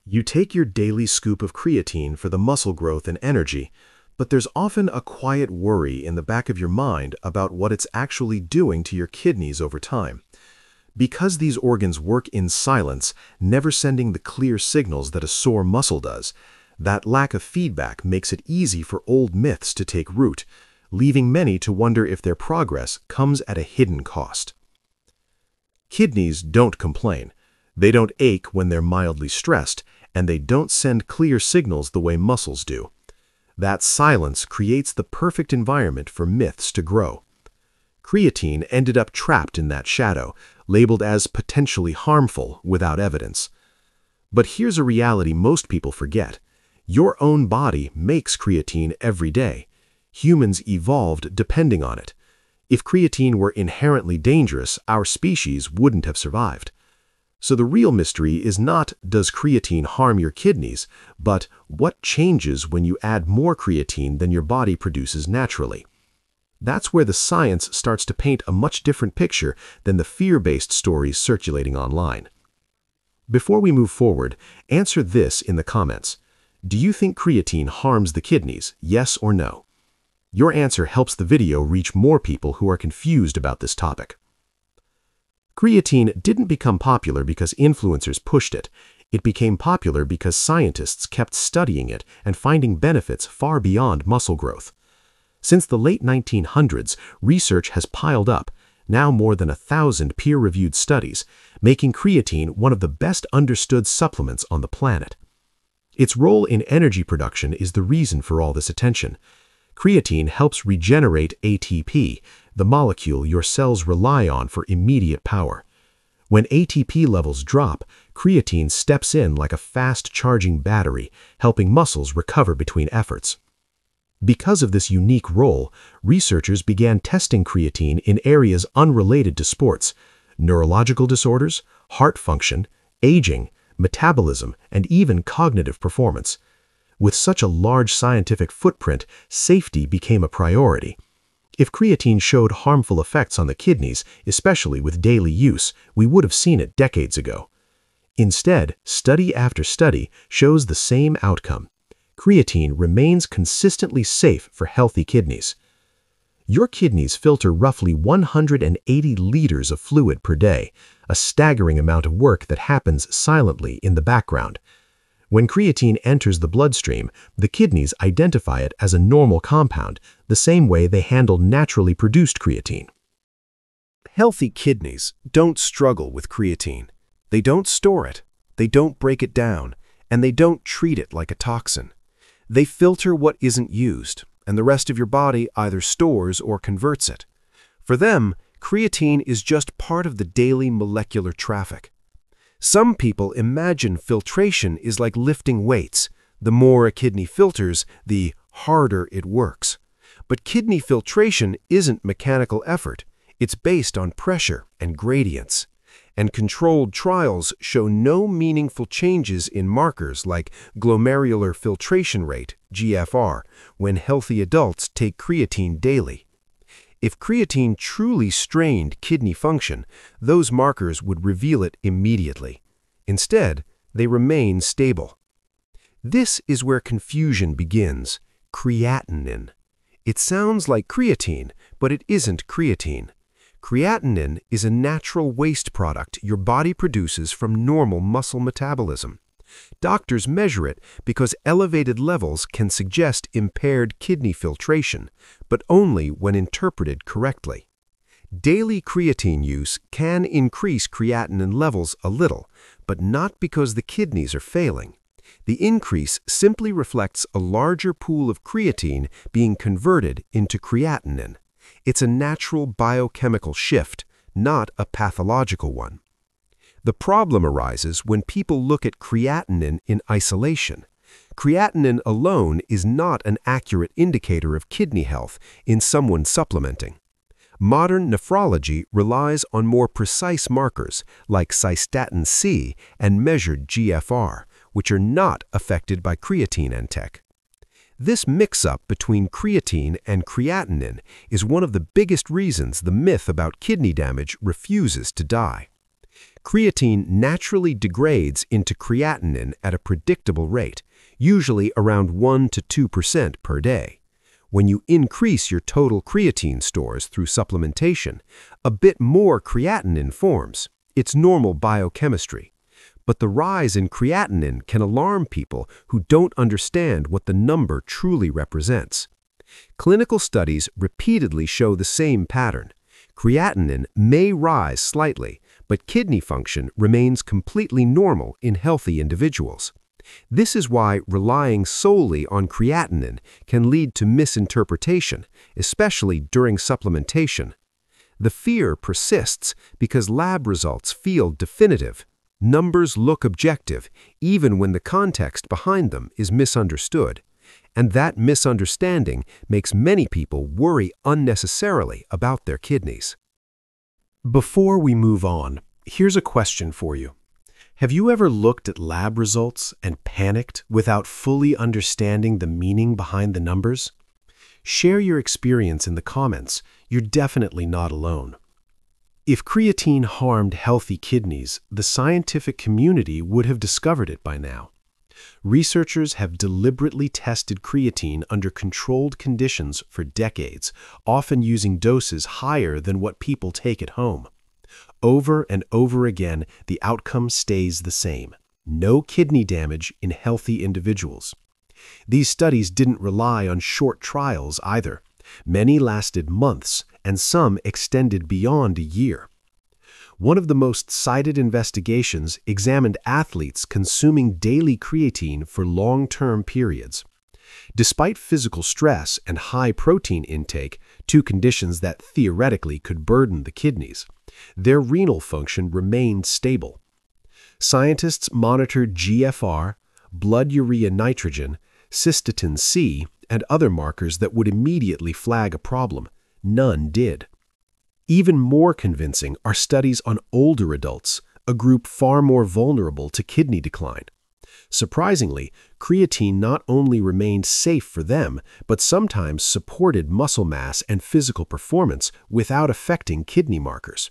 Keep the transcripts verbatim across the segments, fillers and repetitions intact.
You take your daily scoop of creatine for the muscle growth and energy, but there's often a quiet worry in the back of your mind about what it's actually doing to your kidneys over time. Because these organs work in silence, never sending the clear signals that a sore muscle does, that lack of feedback makes it easy for old myths to take root, leaving many to wonder if their progress comes at a hidden cost. Kidneys don't complain. They don't ache when they're mildly stressed, and they don't send clear signals the way muscles do. That silence creates the perfect environment for myths to grow. Creatine ended up trapped in that shadow, labeled as potentially harmful without evidence. But here's a reality most people forget. Your own body makes creatine every day. Humans evolved depending on it. If creatine were inherently dangerous, our species wouldn't have survived. So the real mystery is not, does creatine harm your kidneys, but what changes when you add more creatine than your body produces naturally? That's where the science starts to paint a much different picture than the fear-based stories circulating online. Before we move forward, answer this in the comments. Do you think creatine harms the kidneys, yes or no? Your answer helps the video reach more people who are confused about this topic. Creatine didn't become popular because influencers pushed it. It became popular because scientists kept studying it and finding benefits far beyond muscle growth. Since the late nineteen hundreds, research has piled up, now more than a thousand peer-reviewed studies, making creatine one of the best understood supplements on the planet. Its role in energy production is the reason for all this attention. Creatine helps regenerate A T P, the molecule your cells rely on for immediate power. When A T P levels drop, creatine steps in like a fast-charging battery, helping muscles recover between efforts. Because of this unique role, researchers began testing creatine in areas unrelated to sports: neurological disorders, heart function, aging, metabolism, and even cognitive performance. With such a large scientific footprint, safety became a priority. If creatine showed harmful effects on the kidneys, especially with daily use, we would have seen it decades ago. Instead, study after study shows the same outcome. Creatine remains consistently safe for healthy kidneys. Your kidneys filter roughly one hundred eighty liters of fluid per day, a staggering amount of work that happens silently in the background. When creatine enters the bloodstream, the kidneys identify it as a normal compound, the same way they handle naturally produced creatine. Healthy kidneys don't struggle with creatine. They don't store it, they don't break it down, and they don't treat it like a toxin. They filter what isn't used, and the rest of your body either stores or converts it. For them, creatine is just part of the daily molecular traffic. Some people imagine filtration is like lifting weights. The more a kidney filters, the harder it works. But kidney filtration isn't mechanical effort. It's based on pressure and gradients. And controlled trials show no meaningful changes in markers like glomerular filtration rate, G F R, when healthy adults take creatine daily. If creatine truly strained kidney function, those markers would reveal it immediately. Instead, they remain stable. This is where confusion begins: creatinine. It sounds like creatine, but it isn't creatine. Creatinine is a natural waste product your body produces from normal muscle metabolism. Doctors measure it because elevated levels can suggest impaired kidney filtration, but only when interpreted correctly. Daily creatine use can increase creatinine levels a little, but not because the kidneys are failing. The increase simply reflects a larger pool of creatine being converted into creatinine. It's a natural biochemical shift, not a pathological one. The problem arises when people look at creatinine in isolation. Creatinine alone is not an accurate indicator of kidney health in someone supplementing. Modern nephrology relies on more precise markers like cystatin C and measured G F R, which are not affected by creatine intake. This mix-up between creatine and creatinine is one of the biggest reasons the myth about kidney damage refuses to die. Creatine naturally degrades into creatinine at a predictable rate, usually around one to two percent per day. When you increase your total creatine stores through supplementation, a bit more creatinine forms. It's normal biochemistry. But the rise in creatinine can alarm people who don't understand what the number truly represents. Clinical studies repeatedly show the same pattern. Creatinine may rise slightly, but kidney function remains completely normal in healthy individuals. This is why relying solely on creatinine can lead to misinterpretation, especially during supplementation. The fear persists because lab results feel definitive. Numbers look objective, even when the context behind them is misunderstood. And that misunderstanding makes many people worry unnecessarily about their kidneys. Before we move on, here's a question for you. Have you ever looked at lab results and panicked without fully understanding the meaning behind the numbers? Share your experience in the comments. You're definitely not alone. If creatine harmed healthy kidneys, the scientific community would have discovered it by now. Researchers have deliberately tested creatine under controlled conditions for decades, often using doses higher than what people take at home. Over and over again, the outcome stays the same: no kidney damage in healthy individuals. These studies didn't rely on short trials either. Many lasted months, and some extended beyond a year. One of the most cited investigations examined athletes consuming daily creatine for long-term periods. Despite physical stress and high protein intake, two conditions that theoretically could burden the kidneys, their renal function remained stable. Scientists monitored G F R, blood urea nitrogen, cystatin C, and other markers that would immediately flag a problem. None did. Even more convincing are studies on older adults, a group far more vulnerable to kidney decline. Surprisingly, creatine not only remained safe for them, but sometimes supported muscle mass and physical performance without affecting kidney markers.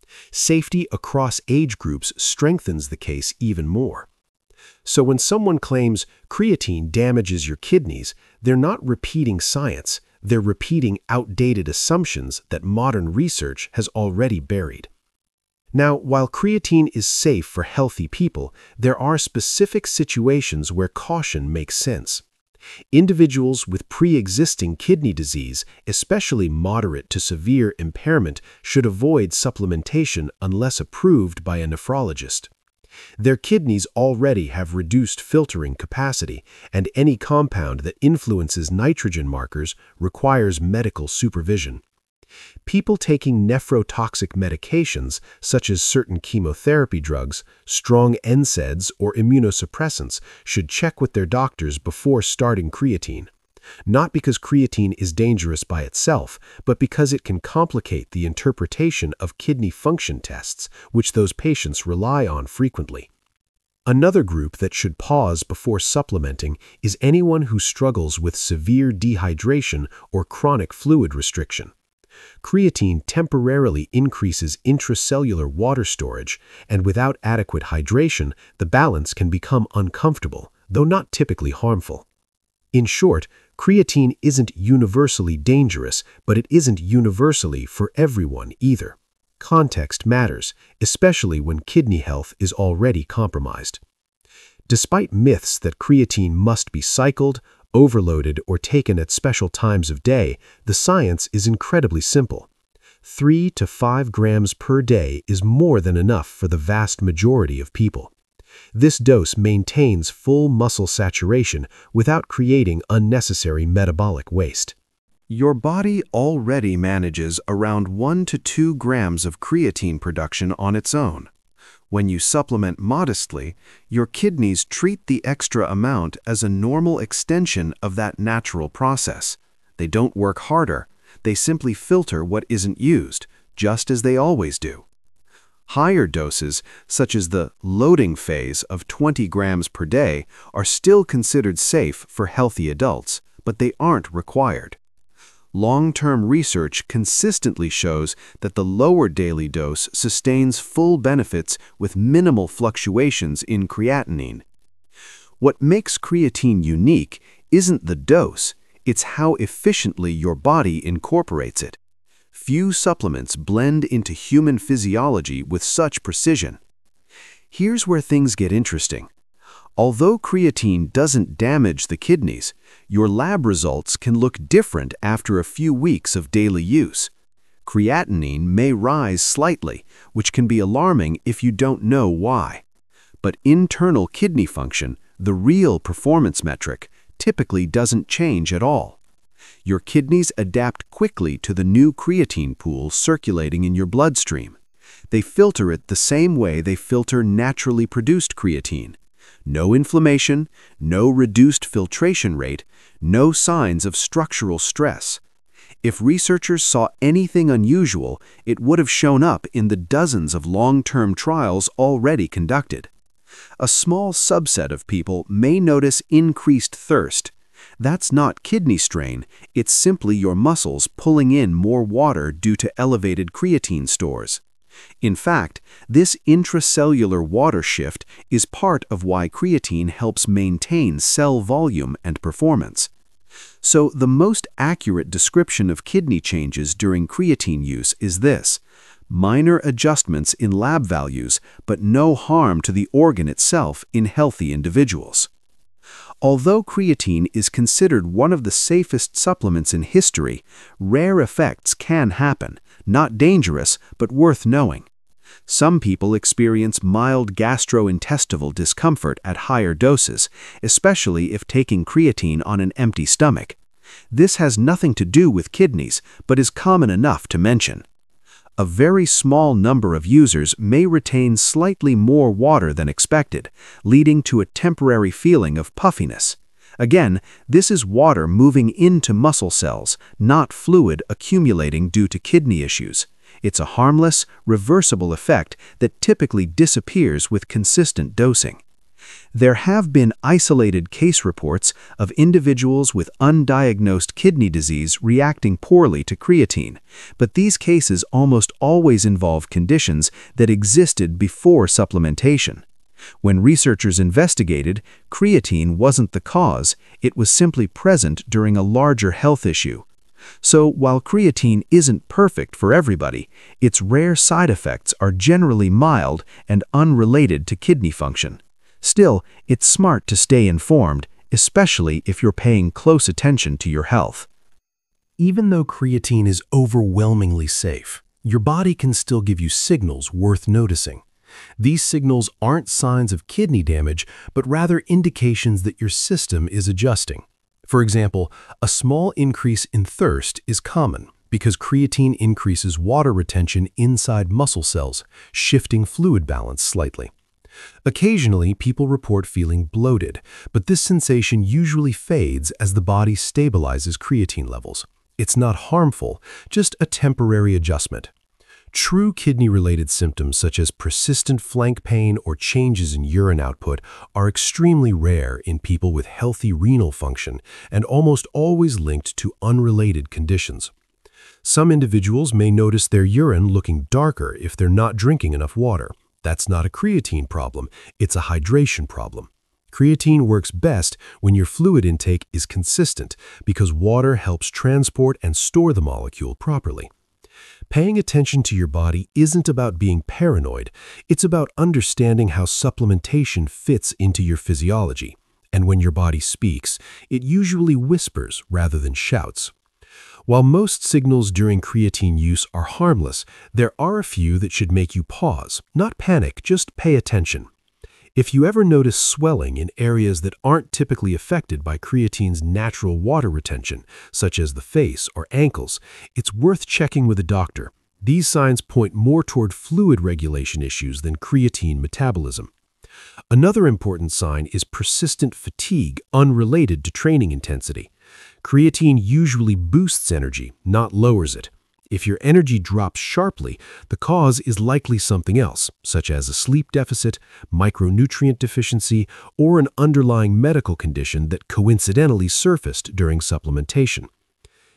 Safety across age groups strengthens the case even more. So when someone claims creatine damages your kidneys, they're not repeating science, they're repeating outdated assumptions that modern research has already buried. Now, while creatine is safe for healthy people, there are specific situations where caution makes sense. Individuals with pre-existing kidney disease, especially moderate to severe impairment, should avoid supplementation unless approved by a nephrologist. Their kidneys already have reduced filtering capacity, and any compound that influences nitrogen markers requires medical supervision. People taking nephrotoxic medications, such as certain chemotherapy drugs, strong N SAIDs, or immunosuppressants, should check with their doctors before starting creatine. Not because creatine is dangerous by itself, but because it can complicate the interpretation of kidney function tests, which those patients rely on frequently. Another group that should pause before supplementing is anyone who struggles with severe dehydration or chronic fluid restriction. Creatine temporarily increases intracellular water storage, and without adequate hydration, the balance can become uncomfortable, though not typically harmful. In short, creatine isn't universally dangerous, but it isn't universally for everyone either. Context matters, especially when kidney health is already compromised. Despite myths that creatine must be cycled, overloaded, or taken at special times of day, the science is incredibly simple. Three to five grams per day is more than enough for the vast majority of people. This dose maintains full muscle saturation without creating unnecessary metabolic waste. Your body already manages around one to two grams of creatine production on its own. When you supplement modestly, your kidneys treat the extra amount as a normal extension of that natural process. They don't work harder, they simply filter what isn't used, just as they always do. Higher doses, such as the loading phase of twenty grams per day, are still considered safe for healthy adults, but they aren't required. Long-term research consistently shows that the lower daily dose sustains full benefits with minimal fluctuations in creatinine. What makes creatine unique isn't the dose, it's how efficiently your body incorporates it. Few supplements blend into human physiology with such precision. Here's where things get interesting. Although creatine doesn't damage the kidneys, your lab results can look different after a few weeks of daily use. Creatinine may rise slightly, which can be alarming if you don't know why. But internal kidney function, the real performance metric, typically doesn't change at all. Your kidneys adapt quickly to the new creatine pool circulating in your bloodstream. They filter it the same way they filter naturally produced creatine. No inflammation, no reduced filtration rate, no signs of structural stress. If researchers saw anything unusual, it would have shown up in the dozens of long-term trials already conducted. A small subset of people may notice increased thirst. That's not kidney strain, it's simply your muscles pulling in more water due to elevated creatine stores. In fact, this intracellular water shift is part of why creatine helps maintain cell volume and performance. So the most accurate description of kidney changes during creatine use is this: minor adjustments in lab values, but no harm to the organ itself in healthy individuals. Although creatine is considered one of the safest supplements in history, rare effects can happen, not dangerous, but worth knowing. Some people experience mild gastrointestinal discomfort at higher doses, especially if taking creatine on an empty stomach. This has nothing to do with kidneys, but is common enough to mention. A very small number of users may retain slightly more water than expected, leading to a temporary feeling of puffiness. Again, this is water moving into muscle cells, not fluid accumulating due to kidney issues. It's a harmless, reversible effect that typically disappears with consistent dosing. There have been isolated case reports of individuals with undiagnosed kidney disease reacting poorly to creatine, but these cases almost always involve conditions that existed before supplementation. When researchers investigated, creatine wasn't the cause, it was simply present during a larger health issue. So while creatine isn't perfect for everybody, its rare side effects are generally mild and unrelated to kidney function. Still, it's smart to stay informed, especially if you're paying close attention to your health. Even though creatine is overwhelmingly safe, your body can still give you signals worth noticing. These signals aren't signs of kidney damage, but rather indications that your system is adjusting. For example, a small increase in thirst is common because creatine increases water retention inside muscle cells, shifting fluid balance slightly. Occasionally, people report feeling bloated, but this sensation usually fades as the body stabilizes creatine levels. It's not harmful, just a temporary adjustment. True kidney-related symptoms such as persistent flank pain or changes in urine output are extremely rare in people with healthy renal function and almost always linked to unrelated conditions. Some individuals may notice their urine looking darker if they're not drinking enough water. That's not a creatine problem, it's a hydration problem. Creatine works best when your fluid intake is consistent because water helps transport and store the molecule properly. Paying attention to your body isn't about being paranoid, it's about understanding how supplementation fits into your physiology. And when your body speaks, it usually whispers rather than shouts. While most signals during creatine use are harmless, there are a few that should make you pause, not panic, just pay attention. If you ever notice swelling in areas that aren't typically affected by creatine's natural water retention, such as the face or ankles, it's worth checking with a doctor. These signs point more toward fluid regulation issues than creatine metabolism. Another important sign is persistent fatigue unrelated to training intensity. Creatine usually boosts energy, not lowers it. If your energy drops sharply, the cause is likely something else, such as a sleep deficit, micronutrient deficiency, or an underlying medical condition that coincidentally surfaced during supplementation.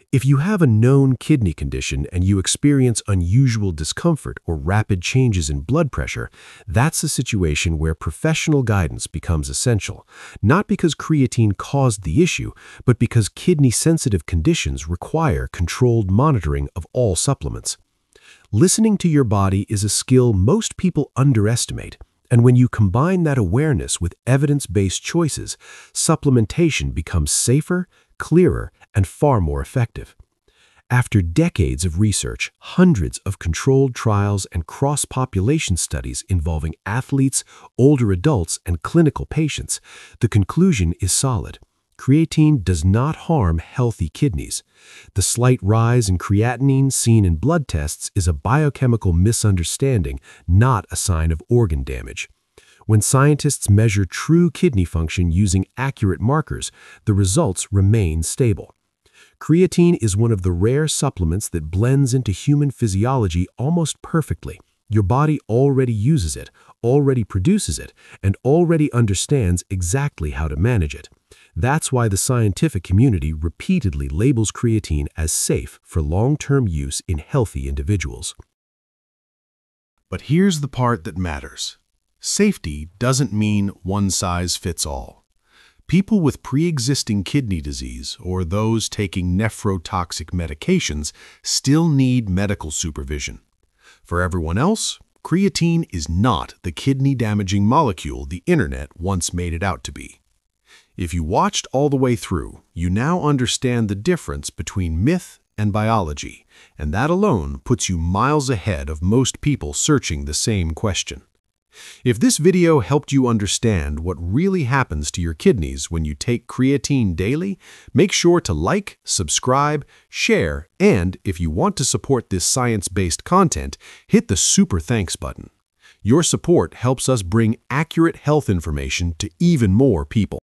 If you have a known kidney condition and you experience unusual discomfort or rapid changes in blood pressure, that's a situation where professional guidance becomes essential, not because creatine caused the issue, but because kidney-sensitive conditions require controlled monitoring of all supplements. Listening to your body is a skill most people underestimate, and when you combine that awareness with evidence-based choices, supplementation becomes safer, clearer, and far more effective. After decades of research, hundreds of controlled trials and cross-population studies involving athletes, older adults, and clinical patients, the conclusion is solid. Creatine does not harm healthy kidneys. The slight rise in creatinine seen in blood tests is a biochemical misunderstanding, not a sign of organ damage. When scientists measure true kidney function using accurate markers, the results remain stable. Creatine is one of the rare supplements that blends into human physiology almost perfectly. Your body already uses it, already produces it, and already understands exactly how to manage it. That's why the scientific community repeatedly labels creatine as safe for long-term use in healthy individuals. But here's the part that matters. Safety doesn't mean one size fits all. People with pre-existing kidney disease or those taking nephrotoxic medications still need medical supervision. For everyone else, creatine is not the kidney-damaging molecule the internet once made it out to be. If you watched all the way through, you now understand the difference between myth and biology, and that alone puts you miles ahead of most people searching the same question. If this video helped you understand what really happens to your kidneys when you take creatine daily, make sure to like, subscribe, share, and if you want to support this science-based content, hit the super thanks button. Your support helps us bring accurate health information to even more people.